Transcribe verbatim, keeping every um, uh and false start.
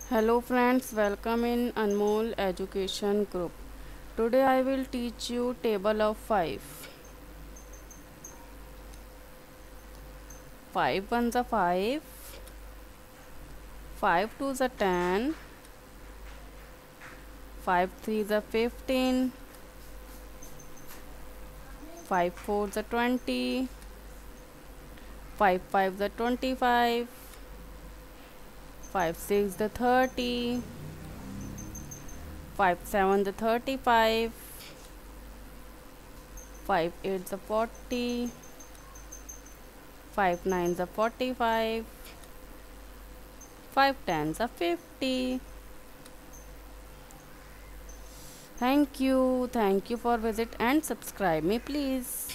Hello friends, welcome in Anmol Education Group. Today I will teach you table of five. five ones are five, five twos are ten, five threes are fifteen, five fours are twenty, five fives are twenty-five, five six are thirty, five seven are thirty-five, five eight are forty, five nines are forty-five, five tens are fifty. Thank you. Thank you for visit and subscribe me please.